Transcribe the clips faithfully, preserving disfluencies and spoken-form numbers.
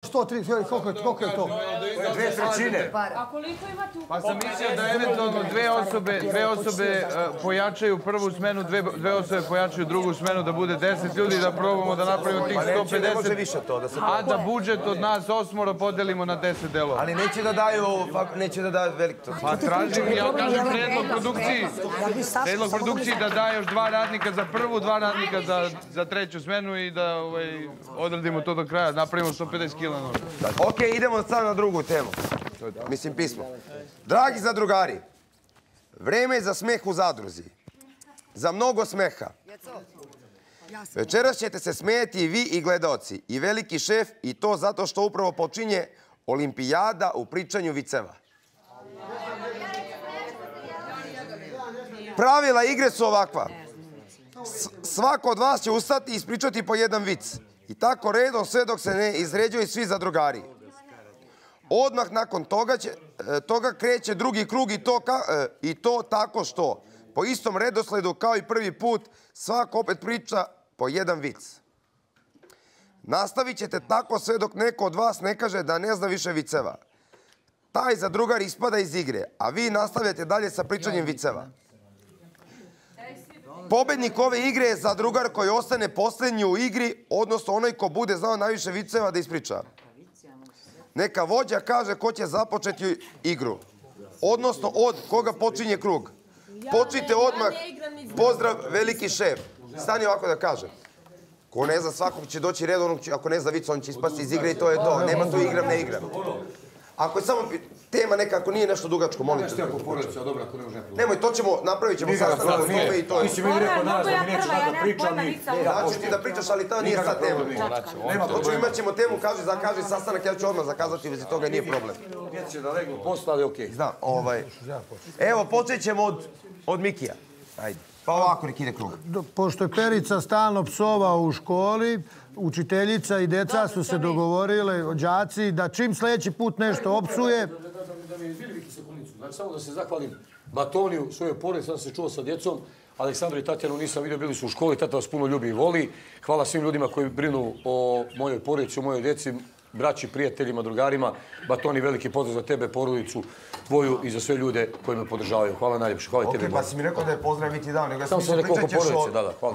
sto trideset, koliko je to? Dve trećine. A koliko ima tu? Pa sam mislio da eventualno dve osobe, dve osobe pojačaju prvu smenu, dve osobe pojačaju drugu smenu, da bude deset ljudi, da probamo da napravimo tih sto pedeset, a da budžet od nas osmora podelimo na deset delova. Ali neće da daju, neće da daju veliko. Pa tražim, ja kažem predlog produkciji, predlog produkciji da daje još dva radnika za prvu, dva radnika za treću smenu i da odradimo to do kraja, napravimo sto pedeset kila. Ok, idemo sad na drugu temu. Mislim, pismo. Dragi zadrugari, vreme je za smeh u zadruzi. Za mnogo smeha. Večeras ćete se smejati i vi i gledaoci, i veliki šef, i to zato što upravo počinje olimpijada u pričanju viceva. Pravila igre su ovakva. Svako od vas će ustati i ispričati po jedan vic. I tako redom sve dok se ne izređuju svi zadrugari. Odmah nakon toga kreće drugi krug i to tako što po istom redosledu kao i prvi put svako opet priča po jedan vic. Nastavit ćete tako sve dok neko od vas ne kaže da ne zna više viceva. Taj zadrugar ispada iz igre, a vi nastavljate dalje sa pričanjem viceva. Pobednik ove igre je zadrugar koji ostane posljednji u igri, odnosno onaj ko bude znao najviše viceva da ispriča. Neka vođa kaže ko će započeti igru, odnosno od koga počinje krug. Počnite odmah, pozdrav veliki šef. Stani ovako da kaže. Ko ne zna, svakog će doći red, ako ne zna vic, on će ispasti iz igre i to je to. Nema tu igram, ne igram. Ako je samo tema neka, ako nije nešto dugačko, molim te. Nemoj, to ćemo, napravit ćemo sastanak u tome i to je. Ti si mi rekao danas da mi neću dati da pričam i... Znači ti da pričaš, ali to nije sad tema. Znači imat ćemo temu, kaži, zakaži sastanak, ja ću odmah zakazati, vezi toga nije problem. Djeca će da legnu posla, ali okej. Znam, ovaj... Evo, počet ćemo od Mikija. Ajde. Pa ovako nek ide krug. Pošto je Perica stalno psova u školi, učiteljica i deca su se dogovorile, đaci, da čim sljedeći put nešto opsuje... Da mi izbili Viki sekunicu. Znači, samo da se zahvalim Batoniju, svojoj porodici, sam se čuo sa djecom. Aleksandru i Tatjanu nisam vidio, bili su u školi, tata vas puno ljubi i voli. Hvala svim ljudima koji brinu o mojoj porodici, o mojoj djeci, braći, prijateljima, drugarima. Batoni, veliki pozdrav za tebe, porodicu tvoju i za sve ljude koji me podržavaju. Hvala najljepše. Hvala i tebi. Ok, pa si mi rekao da je pozdraviti dao. Samo sam rekao oko porodice, da, da. Hvala.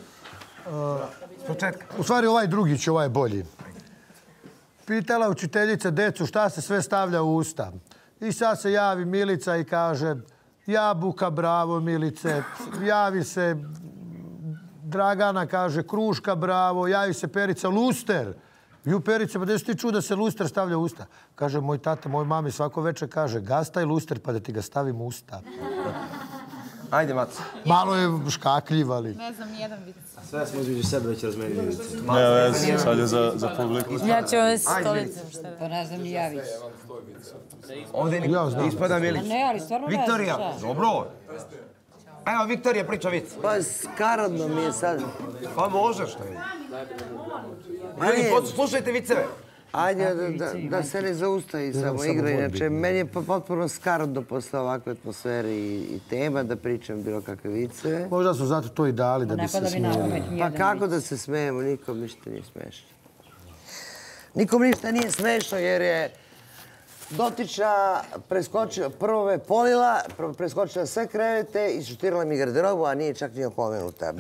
U stvari ovaj drugi će, ovaj je bolji. Pitala učiteljica decu šta se sve stavlja u usta. I sad se javi Milica i kaže jabuka, bravo Milice. Javi se Dragana, kaže kruška, bravo. Javi se Perica, luster. Ju Perica, pa gdje si ti čuo da se luster stavlja u usta? Kaže, moj tata, moj mami svako večer kaže gastaj luster pa da ti ga stavim u usta. Ajde, Maca. Malo je škakljiv, ali... Ne znam, nijedan vic. Sve smo između sebe već razmenili vice. Ne, već, sad je za publiku. Ja ću ovo stolicom. Pa ne znam ni ja vic. Ovdje ispada Milić. Ne, ali stvarno ne znam. Viktorija, dobro. Evo, Viktorija priča vic. Pa skaradno mi je sad. Pa možeš, što je. Slušajte viceve. Ajde, da se ne zaustavi samo igra. Inače, meni je potpuno skaradno posle ovakve atmosfere i tema da pričam bilo kakve viceve. Možda su zato to i dali da bi se smijeli. Pa kako da se smijemo? Nikom ništa nije smiješno. Nikom ništa nije smiješno jer je dotična preskočila, prvo je polila, preskočila sve krevete i šutirala mi garderobu, a nije čak ni opomenuta.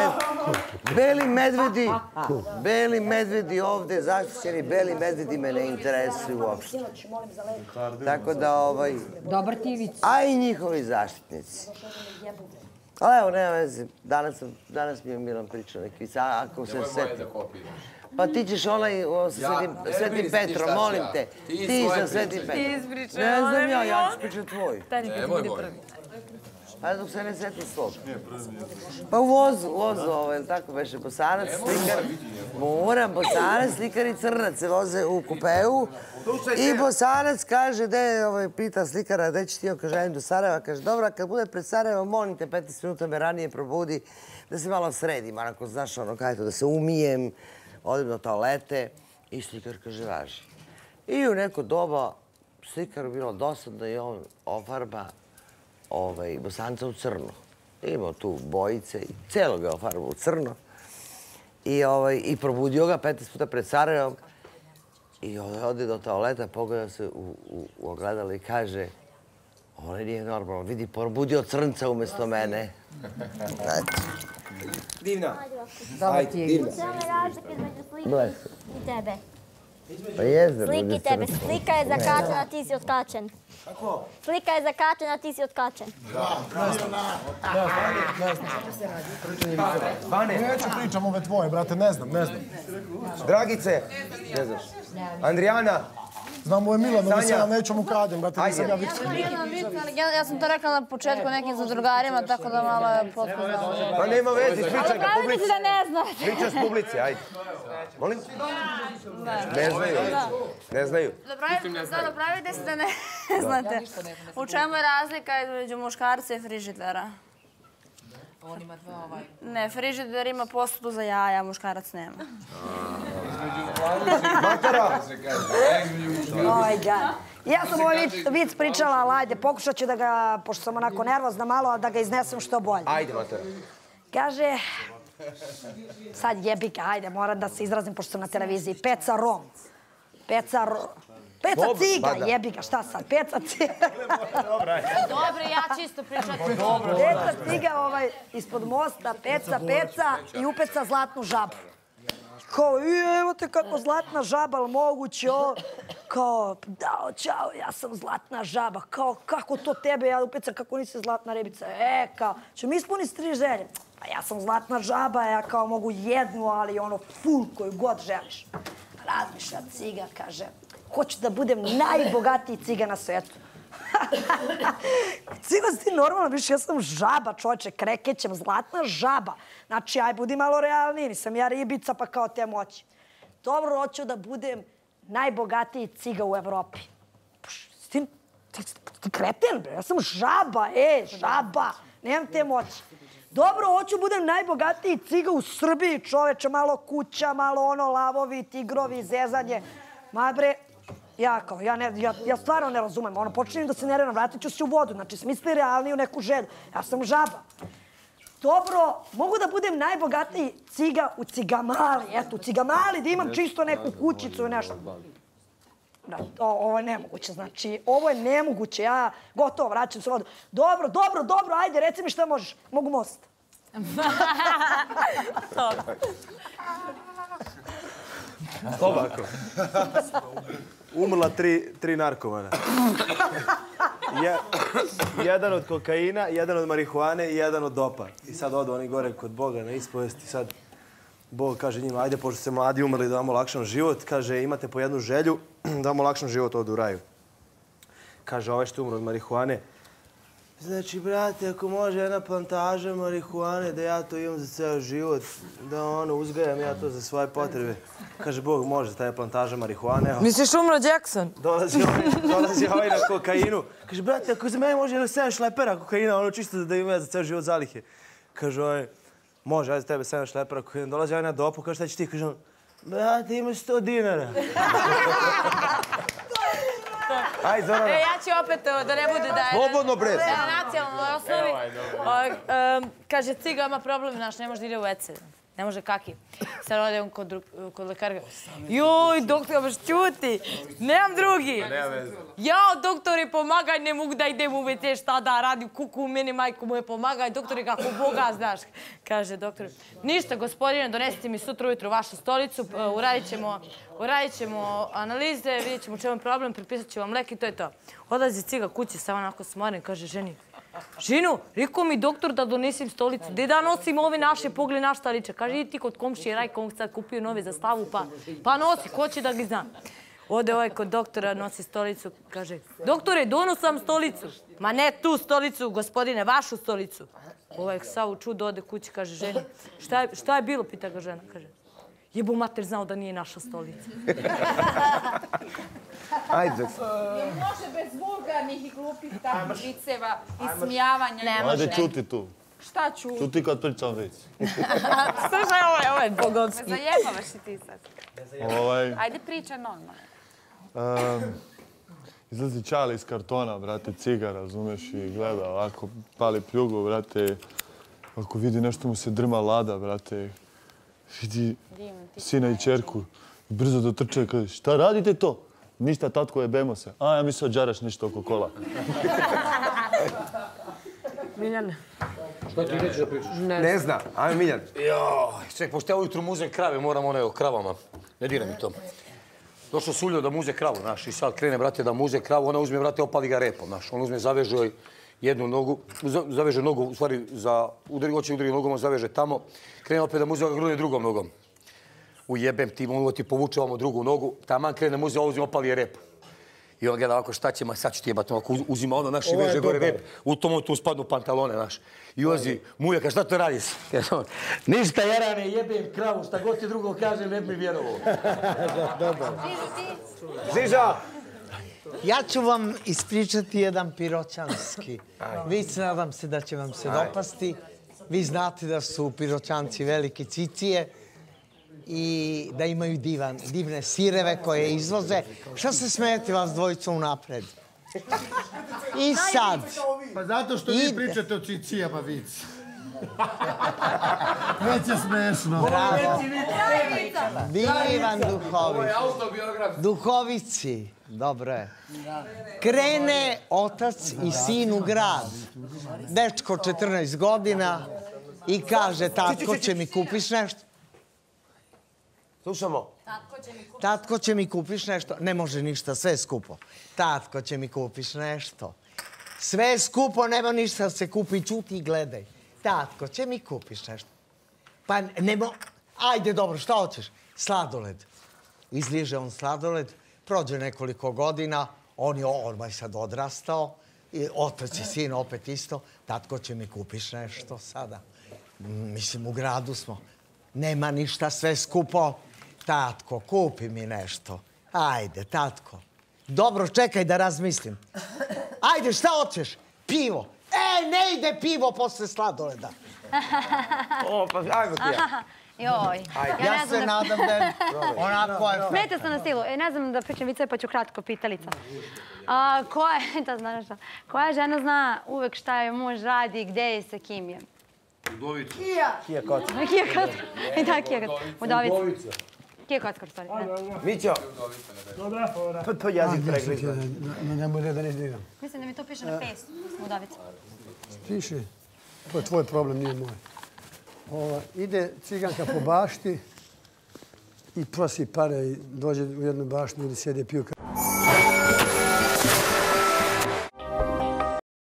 Beli medvedi, beli medvedi ovde, zaštićeni beli medvedi me ne interesuju uopšte. Tako da ovaj... Dobar ti vic. A i njihovi zaštitnici. Ali evo, nema veze, danas mi je Milan pričao neki vic, ako se seti. Pa ti ćeš onaj sa Svetim Petrom, molim te. Ti sa Svetim Petrom. Ti ispričaj. Ne znam ja, ja ću pričati tvoj. Taj nikad bude prvi. Pa dok se ne setim svog. Pa u vozu, u vozu ovo, je li tako beše, Bosanac, slikar. Moram, Bosanac, slikar i Crnac se voze u kupeu. I Bosanac kaže, pita slikara, gde će ti, on kaže, ajim do Sarajeva. Kaže, dobro, kad bude pred Sarajevom, molim te, petnaest minuta me ranije probudi, da se malo sredim, onako, znaš, ono, kaj to, da se umijem, odim do toalete i slikar kaže, važi. I u neko doba slikaru bilo dosadno i on ofarba Bosanca u crno. Imao tu bojice i celo ga ofarba u crno. I probudio ga petnaest puta pred Sarajevom. I ode do toaleta, pogleda se u ogledalo i kaže ovo nije normalno, vidi, probudio crnca umjesto mene. Divna. Ajde, divna. Sve razlike između slike i tebe. Pa jezda. Slike i tebe. Slika je zakačena, ti si otkačen. Kako? Slika je zakačena, ti si otkačen. Vane. Neću pričam ove tvoje, brate, ne znam, ne znam. Dragice. Ne znaš. Andrijana. Znam, ovo je Milano, da se ja nećem ukradem, brate, nisam ja vic. Ja sam to rekla na početku nekim zadrugarima, tako da malo je potpuno... Pa nema vezi, pričaj ga publici. Ali da ne znate. Pričaš publici, ajde. Molim? Ne znaju. Ne znaju. Sada pravite se da ne znate. U čemu je razlika između muškarca i frižidera? On ima dva ovaj. Ne, frižider ima posudu za jaja, muškarac nema. Matara! Oj, gad. Ja sam ovaj vic pričala, ali ajde, pokušat ću da ga, pošto sam onako nervozna malo, da ga iznesem što bolje. Ajde, Matara. Kaže, sad jebi ga, ajde, moram da se izrazim pošto sam na televiziji. Peca Rom. Peca Rom. Peca Ciga, jebi ga, šta sad? Peca Ciga. Dobro, ja čisto pričati. Peca Ciga ovaj, ispod mosta, peca, peca i upeca zlatnu žabu. Kao, evo te kako zlatna žaba, ali moguće ovo. Kao, dao, čao, ja sam zlatna žaba. Kao, kako to tebe, ja upecam, kako nisi zlatna ribica. E, kao, će mi ispuniti tri želje. Pa ja sam zlatna žaba, ja kao mogu jednu, ali ono, full koju god želiš. Razmišlja Ciga, kaže, hoću da budem najbogatiji ciga na svetu. Cigo, si ti normalno, viš, ja sam žaba, čovječe, krekećem, zlatna žaba. Znači, aj, budi malo realniji, nisam ja ribica, pa kao te moći. Dobro, hoću da budem najbogatiji ciga u Evropi. Ti, ti, ti kreten, bre, ja sam žaba, e, žaba, nemam te moći. Dobro, hoću budem najbogatiji ciga u Srbiji, čoveče, malo kuća, malo ono, lavovi, tigrovi, zezanje. Ma bre, ja kao, ja, ne, ja, ja stvarno ne razumem, ono, počinjem da se nerviram, vratit ću se u vodu, znači smisli realniju neku želju. Ja sam žaba. Dobro, mogu da budem najbogatiji ciga u Cigamali, eto, u Cigamali, da imam čisto neku kućicu i nešto. Da, ovo je nemoguće, znači, ovo je nemoguće, ja gotovo, vraćam se u vodu. Dobro, dobro, dobro, ajde, reci mi šta možeš. Mogu most. Ovako. Umrla tri, tri narkomana. Je, jedan od kokaina, jedan od marihuane i jedan od dopa. I sad odu oni gore kod Boga na ispovest i sad Bog kaže njima, ajde, pošto ste mladi umrli da vam olakšam život, kaže, imate po jednu želju da vam olakšam život ovdje u raju. Kaže, ovaj što umro od marihuane, znači, brate, ako može jedna plantaža marihuane, da ja to imam za ceo život, da ono, uzgajam ja to za svoje potrebe. Kaže, Bog, može, ta je plantaža marihuane. Misliš umro Jackson? Dolazi ovaj, dolazi ovaj na kokainu. Kaže, brate, ako za mene može jedno sedam šlepera kokaina, ono čisto da imam ja za ceo život zalihe. Kaže, ovaj, može, ajde za tebe sedam šlepera kokaina. Dolazi ovaj na dopu, kaže, šta će ti? Kaže, on, brate, imaš sto dinara. Aj, Zorana. E, ja ću opet, da ne bude da je... Slobodno, bre. Da je na nacionalnoj osnovi. Kaže, ciga ima problem, znaš, ne može da ide u ve ce. Ne može kaki. Sad odem kod, kod lekara. Joj, doktor, baš čuti. Nemam drugi. Jao, doktori, pomagaj, ne mogu da idem u ve ce, šta da radim, kuku, meni majku moje pomagaj. Doktori, kako Boga, znaš. Kaže doktor, ništa, gospodine, donesite mi sutra ujutru vašu stolicu, uradit ćemo, uradit ćemo analize, vidjet ćemo u čemu je problem, pripisat ću vam lek i to je to. Odlazi ciga kući, samo onako smoren, kaže ženi, ženu, rekao mi doktor da donesem stolicu. Gde da nosim ove naše pogle na šta liče? Kaže, i ti kod komšije Rajka, on sad kupio nove za stavu, pa, pa nosi, ko će da ga zna? Ode ovaj kod doktora, nosi stolicu, kaže, doktore, donosam stolicu. Ma ne tu stolicu, gospodine, vašu stolicu. Ovaj sav u čudo ode kući, kaže ženi, šta je, šta je bilo, pita ga žena, kaže. Jebu mater znao da nije naša stolica. Ajde. Može bez vulgarnih i glupih takvih viceva i smijavanja. Ne može. Ajde, čuti tu. Šta ću? Čuti kad pričam vic. Slušaj, ovo je, ovo je bogovski. Me zajebavaš i ti sad. Ovaj, Ajde, priča normalno. um, izlazi Čali iz kartona, brate, ciga, razumeš, i gleda ovako, pali pljugu, brate, ako vidi nešto mu se drma lada, brate, vidi sina i čerku Brzo dotrče i kaže, šta radite to? Ništa, tatko, jebemo se. A, ja mislio džaraš nešto oko kola. Miljan. Što ti nećeš da pričaš? Ne zna. Ajme, Miljan. Joj, ček, pošto ja ujutru muzem krave, moram one o kravama. Ne diraj mi to. Došao Suljo da muze kravu, znaš, i sad krene, brate, da muze kravu, ona uzme, brate, opali ga repom, znaš. On uzme, zaveže joj jednu nogu, zaveže nogu, u stvari, za udari, hoće udari nogom, on zaveže tamo, krene opet da muze ga grune drugom nogom. Ujebem ti, on ti povuče ovamo drugu nogu, taman krene muze, ovo uzme, opali je rep. I on gleda ovako, šta će, ma sad ću ti jebati, ovako uzima ono, naš, i veže gore rep. U tom tu spadnu pantalone, naš. I ulazi, muja, kaže, šta to radiš? Ništa, jarane, jebem kravu, šta god ti drugo kaže, ne bi mi vjerovao. Ziža! Ja ću vam ispričati jedan piroćanski. Vic, nadam se da će vam se dopasti. Vi znate da su piroćanci velike cicije i da imaju divan, divne sireve koje izvoze. Šta se smijete vas dvojica unapred? I sad... Pa zato što vi pričate o cicijama, Vic. Već je smešno. Bravo. Divan duhovic. Duhovici. Dobro je. Krene otac i sin u grad. Dečko četrnaest godina i kaže, tatko, će mi kupiš nešto? Slušamo. Tatko, će mi kupiš nešto? Ne može ništa, sve je skupo. Tatko, će mi kupiš nešto? Sve je skupo, nema ništa, se kupi, čuti i gledaj. Tatko, će mi kupiš nešto? Pa nemo... Ajde, dobro, šta hoćeš? Sladoled. Izliže on sladoled, prođe nekoliko godina, on je odmah sad odrastao, i otac i sin opet isto. Tatko, će mi kupiš nešto sada? Mislim, u gradu smo. Nema ništa, sve skupo. Tatko, kupi mi nešto. Ajde, tatko. Dobro, čekaj da razmislim. Ajde, šta hoćeš? Pivo. E, ne ide pivo posle sladoleda. O, pa ajmo ti ja. Joj. Ja se nadam da je onako je... Smete se na stilu. Ne znam da pričam viceve, pa ću kratko pitalica. Koja, to znaš šta, koja žena zna uvek šta je muž radi, gde je, sa kim je? Udovica. Kija. Kija Kockar. Kija Kockar. I da, Kija Kockar. Udovica. Kija Kockar, stvari. Mićo. To to jezik pregrizna. Ne može da ne znam. Mislim da mi to piše na fesu. Udovica. Piše. To je tvoj problem, nije moj. Ide ciganka po bašti i prosi pare i dođe u jednu baštu, ljudi sjede, piju